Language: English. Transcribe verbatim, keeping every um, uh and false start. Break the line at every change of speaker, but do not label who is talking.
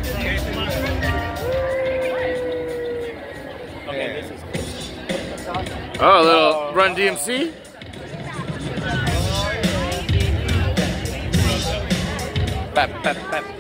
Okay, this is cool.
Oh, a little Run D M C? Bap, bap, bap.